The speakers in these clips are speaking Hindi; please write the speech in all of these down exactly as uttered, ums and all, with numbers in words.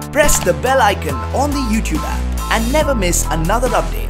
Press the bell icon on the YouTube app and never miss another update.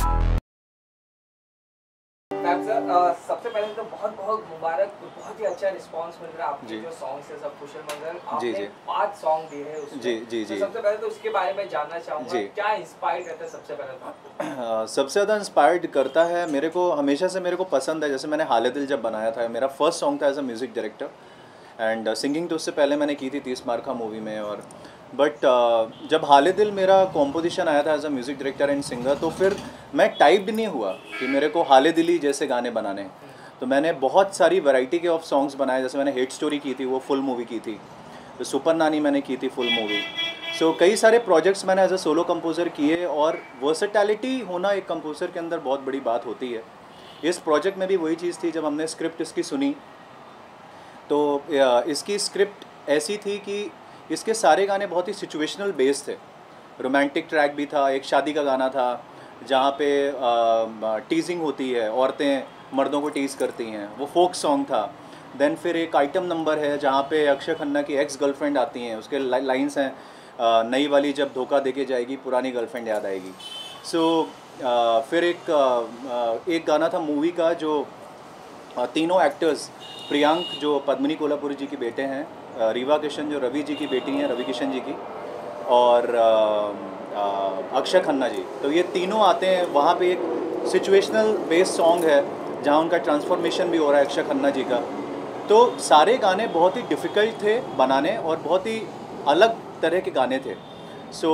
सबसे पहले तो बहुत बहुत मुबारक, बहुत ही अच्छा रिस्पांस मिल रहा है आपके जो सॉन्ग्स है सब कुशल मंगल आपने पांच सॉन्ग दिए हैं उसमें। जी जी जी। तो सबसे पहले तो उसके बारे में जानना चाहूँगा, क्या इंस्पायर करता है सबसे पहले तो आपको? सबसे ज़्यादा इंस्पायर्ड करता है मेरे को, हमेशा से मेरे को पसंद है। जैसे मैंने हाले दिल जब बनाया था, मेरा फर्स्ट सॉन्ग था as a music director, and singing तो उससे पहले मैंने की थी तीस मार का मूवी में। और बट uh, जब हाले दिल मेरा कॉम्पोजिशन आया था as a music director and singer, तो फिर मैं टाइप्ड नहीं हुआ कि मेरे को हाले दिल ही जैसे गाने बनाने। तो मैंने बहुत सारी वैरायटी के ऑफ सॉन्ग्स बनाए। जैसे मैंने हेट स्टोरी की थी, वो फुल मूवी की थी। तो सुपर नानी मैंने की थी फुल मूवी। सो so, कई सारे प्रोजेक्ट्स मैंने एज अ सोलो कंपोज़र किए, और वर्सेटैलिटी होना एक कंपोज़र के अंदर बहुत बड़ी बात होती है। इस प्रोजेक्ट में भी वही चीज़ थी। जब हमने स्क्रिप्ट इसकी सुनी तो इसकी स्क्रिप्ट ऐसी थी कि इसके सारे गाने बहुत ही सिचुएशनल बेस्ड थे। रोमांटिक ट्रैक भी था, एक शादी का गाना था जहाँ पे टीजिंग होती है, औरतें मर्दों को टीज़ करती हैं, वो फोक सॉन्ग था। देन फिर एक आइटम नंबर है जहाँ पे अक्षय खन्ना की एक्स गर्लफ्रेंड आती हैं, उसके लाइंस हैं, नई वाली जब धोखा देके जाएगी पुरानी गर्लफ्रेंड याद आएगी। सो so, फिर एक एक गाना था मूवी का जो तीनों एक्टर्स, प्रियांक जो पद्मिनी कोल्हापुरी जी की बेटे हैं, रीवा किशन जो रवि जी की बेटी हैं, रवि किशन जी की, और अक्षय खन्ना जी, तो ये तीनों आते हैं। वहाँ पे एक सिचुएशनल बेस्ड सॉन्ग है जहाँ उनका ट्रांसफॉर्मेशन भी हो रहा है अक्षय खन्ना जी का। तो सारे गाने बहुत ही डिफ़िकल्ट थे बनाने और बहुत ही अलग तरह के गाने थे। सो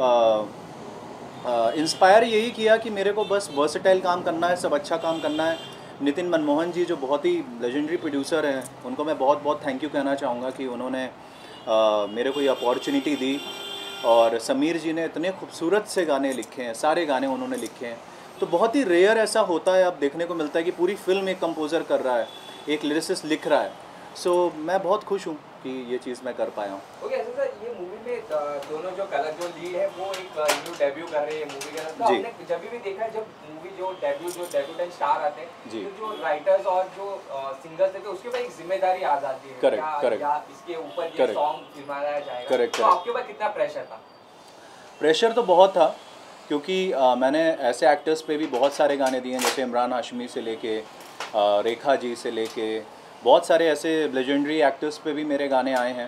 इंस्पायर यही किया कि मेरे को बस वर्सेटाइल काम करना है, सब अच्छा काम करना है। नितिन मनमोहन जी जो बहुत ही लेजेंडरी प्रोड्यूसर हैं, उनको मैं बहुत बहुत थैंक यू कहना चाहूँगा कि उन्होंने आ, मेरे को ये अपॉर्चुनिटी दी। और समीर जी ने इतने खूबसूरत से गाने लिखे हैं, सारे गाने उन्होंने लिखे हैं। तो बहुत ही रेयर ऐसा होता है, अब देखने को मिलता है कि पूरी फिल्म एक कंपोज़र कर रहा है, एक लिरिसिस्ट लिख रहा है। सो so, मैं बहुत खुश हूँ कि ये चीज़ मैं कर पाया हूँ। ओके okay, सर ये मूवी में दोनों जो कलर जो लीड है वो एक न्यू डेब्यू कर रहे हैं मूवी के अंदर। तो आपने जब भी देखा है जब मूवी जो डेब्यू जो डेब्यूटेंट स्टार आते हैं, तो जो राइटर्स और जो सिंगर्स थे उसके ऊपर एक जिम्मेदारी आ जाती है। Correct correct. इसके ऊपर ये सॉन्ग फिल्माया जाएगा। करेक्ट। तो आपके ऊपर कितना प्रेशर था? प्रेशर तो बहुत था, क्योंकि आ, मैंने ऐसे एक्टर्स पे भी बहुत सारे गाने दिए हैं, जैसे इमरान हाशमी से लेके रेखा जी से लेके बहुत सारे ऐसे लेजेंडरी एक्टर्स पे भी मेरे गाने आए हैं।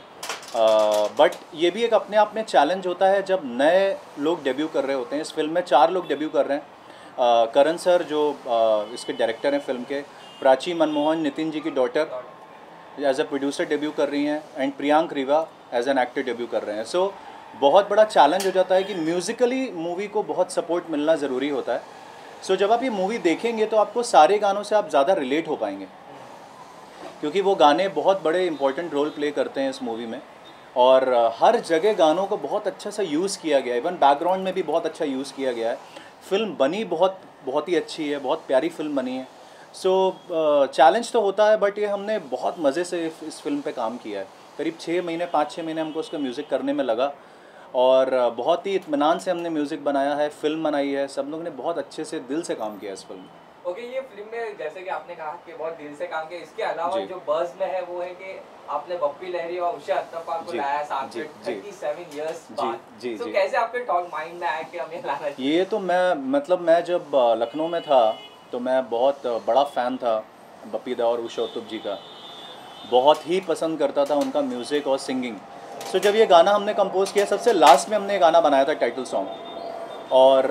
बट ये भी एक अपने आप में चैलेंज होता है जब नए लोग डेब्यू कर रहे होते हैं। इस फिल्म में चार लोग डेब्यू कर रहे हैं। करण सर जो आ, इसके डायरेक्टर हैं फिल्म के, प्राची मनमोहन नितिन जी की daughter as a producer debut कर रही हैं, and Priyank Riva as an actor debut कर रहे हैं। सो so, बहुत बड़ा चैलेंज हो जाता है कि म्यूज़िकली मूवी को बहुत सपोर्ट मिलना ज़रूरी होता है। सो so, जब आप ये मूवी देखेंगे तो आपको सारे गानों से आप ज़्यादा रिलेट हो पाएंगे, क्योंकि वो गाने बहुत बड़े इंपॉर्टेंट रोल प्ले करते हैं इस मूवी में। और हर जगह गानों को बहुत अच्छा सा यूज़ किया गया है, इवन बैकग्राउंड में भी बहुत अच्छा यूज़ किया गया है। फिल्म बनी बहुत बहुत ही अच्छी है, बहुत प्यारी फिल्म बनी है। सो चैलेंज तो होता है, बट ये हमने बहुत मज़े से इस फिल्म पे काम किया है। करीब छः महीने पाँच छः महीने हमको उसका म्यूज़िक करने में लगा, और बहुत ही इत्मीनान से हमने म्यूज़िक बनाया है, फिल्म बनाई है। सब लोगों ने बहुत अच्छे से दिल से काम किया इस फिल्म में। ओके okay, ये फिल्म में जैसे कि आपने कहा कि बहुत दिल से काम किया, इसके अलावा जो बज़ में है वो है कि आपने बप्पी लहरी और उषा अत्तरपाल को लाया साथ में सैंतीस इयर्स बाद। जी जी। तो कैसे आपके टॉक माइंड में आया कि हमें लाना चाहिए? ये तो मैं मतलब मैं जब लखनऊ में था तो मैं बहुत बड़ा फ़ैन था बप्पी दा और उषा उत्तुप जी का, बहुत ही पसंद करता था उनका म्यूज़िक और सिंगिंग। सो जब ये गाना हमने कंपोज़ किया, सबसे लास्ट में हमने ये गाना बनाया था टाइटल सॉन्ग। और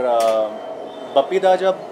बप्पी दा जब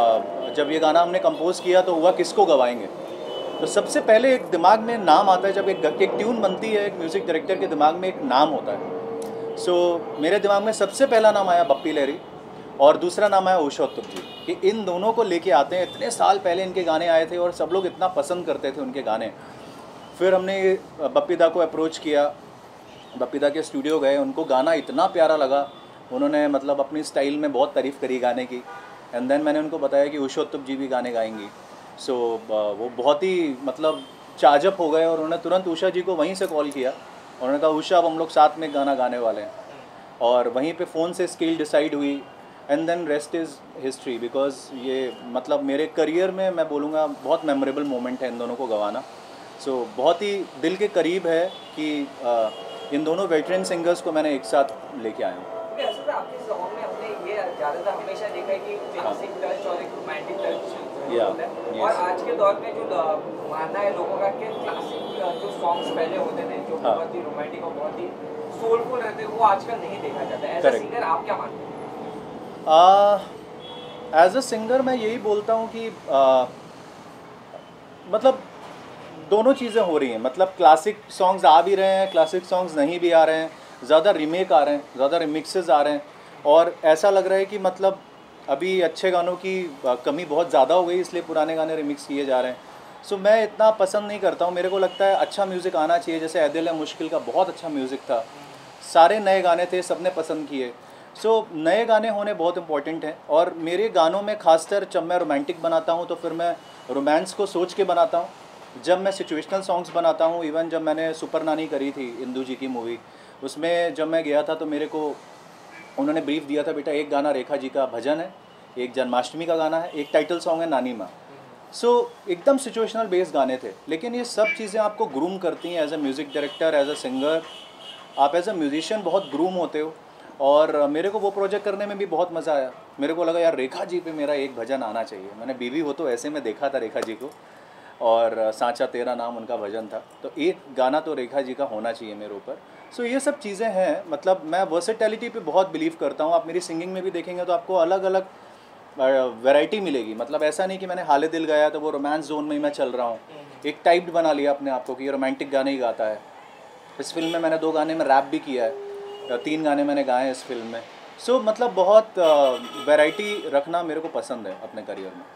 जब ये गाना हमने कंपोज़ किया तो हुआ किसको गवाएंगे, तो सबसे पहले एक दिमाग में नाम आता है। जब एक एक ट्यून बनती है, एक म्यूज़िक डायरेक्टर के दिमाग में एक नाम होता है। सो so, मेरे दिमाग में सबसे पहला नाम आया बप्पी लहरी, और दूसरा नाम आया उषा उत्तुप जी, कि इन दोनों को लेके आते हैं। इतने साल पहले इनके गाने आए थे और सब लोग इतना पसंद करते थे उनके गाने। फिर हमने बप्पी दा को अप्रोच किया, बप्पी दा के स्टूडियो गए, उनको गाना इतना प्यारा लगा, उन्होंने मतलब अपनी स्टाइल में बहुत तारीफ़ करी गाने की। एंड देन मैंने उनको बताया कि उषा उत्तुप जी भी गाने गाएंगी। सो so, वो बहुत ही मतलब चार्जअप हो गए, और उन्होंने तुरंत उषा जी को वहीं से कॉल किया। उन्होंने कहा उषा अब हम लोग साथ में गाना गाने वाले हैं, और वहीं पे फ़ोन से स्केल डिसाइड हुई। And then rest is history, because ये मतलब मेरे करियर में मैं बोलूँगा बहुत मेमोरेबल मोमेंट है इन दोनों को गवाना। सो so, बहुत ही दिल के करीब है कि आ, इन दोनों वेटरन सिंगर्स को मैंने एक साथ लेके आया हूँ। आपके सॉन्ग में हमने ये ज़्यादातर हमेशा देखा है कि क्लासिक टच और एक रोमांटिक टच होता है, और आज के दौर में जो मानना है लोगों का कि क्लासिक जो सॉन्ग्स पहले होते थे जो बहुत ही रोमांटिक और बहुत ही सोलफुल रहते हैं वो आजकल नहीं देखा जाता है। एज अ सिंगर आप क्या मानते हैं? एज अ सिंगर मैं यही बोलता हूँ कि uh, मतलब दोनों चीज़ें हो रही हैं। मतलब क्लासिक सॉन्ग्स आ भी रहे हैं, क्लासिक सॉन्ग्स नहीं भी आ रहे हैं, ज़्यादा रीमेक आ रहे हैं, ज़्यादा रिमिक्सेस आ रहे हैं, और ऐसा लग रहा है कि मतलब अभी अच्छे गानों की कमी बहुत ज़्यादा हो गई, इसलिए पुराने गाने रिमिक्स किए जा रहे हैं। सो so, मैं इतना पसंद नहीं करता हूँ। मेरे को लगता है अच्छा म्यूज़िक आना चाहिए। जैसे ए दिल है मुश्किल का बहुत अच्छा म्यूज़िक था, सारे नए गाने थे, सबने पसंद किए। सो so, नए गाने होने बहुत इंपॉर्टेंट हैं, और मेरे गानों में खासकर जब मैं रोमांटिक बनाता हूँ तो फिर मैं रोमांस को सोच के बनाता हूँ। जब मैं सिचुएशनल सॉन्ग्स बनाता हूँ, इवन जब मैंने सुपर नानी करी थी इंदू जी की मूवी, उसमें जब मैं गया था तो मेरे को उन्होंने ब्रीफ दिया था, बेटा एक गाना रेखा जी का भजन है, एक जन्माष्टमी का गाना है, एक टाइटल सॉन्ग है नानी माँ। सो so, एकदम सिचुएशनल बेस्ड गाने थे। लेकिन ये सब चीज़ें आपको ग्रूम करती हैं as a music director, as a singer. आप एज अ म्यूजिशियन बहुत ग्रूम होते हो, और मेरे को वो प्रोजेक्ट करने में भी बहुत मज़ा आया। मेरे को लगा यार रेखा जी पे मेरा एक भजन आना चाहिए। मैंने बीवी हो तो ऐसे में देखा था रेखा जी को, और सांचा तेरा नाम उनका भजन था, तो एक गाना तो रेखा जी का होना चाहिए मेरे ऊपर। सो so, ये सब चीज़ें हैं। मतलब मैं वर्सेटैलिटी पे बहुत बिलीव करता हूँ। आप मेरी सिंगिंग में भी देखेंगे तो आपको अलग अलग वैरायटी मिलेगी। मतलब ऐसा नहीं कि मैंने हाले दिल गाया तो वो रोमांस जोन में ही मैं चल रहा हूँ, एक टाइप्ड बना लिया अपने आप को कि ये रोमांटिक गाने ही गाता है। इस फिल्म में मैंने दो गाने में रैप भी किया है, तीन गाने मैंने गाए हैं इस फिल्म में। सो so, मतलब बहुत वैरायटी रखना मेरे को पसंद है अपने करियर में।